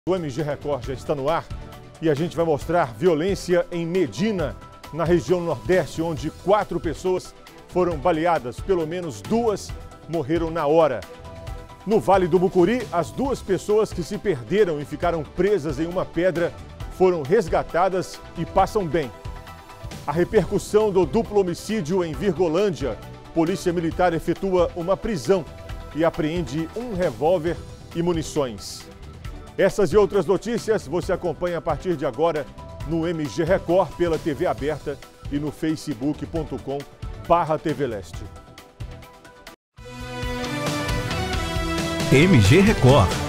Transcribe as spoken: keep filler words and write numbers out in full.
O M G Record já está no ar e a gente vai mostrar violência em Medina, na região Nordeste, onde quatro pessoas foram baleadas, pelo menos duas morreram na hora. No Vale do Mucuri, as duas pessoas que se perderam e ficaram presas em uma pedra foram resgatadas e passam bem. A repercussão do duplo homicídio em Virgolândia, Polícia Militar efetua uma prisão e apreende um revólver e munições. Essas e outras notícias você acompanha a partir de agora no M G Record pela T V aberta e no facebook ponto com barra T V Leste. M G Record.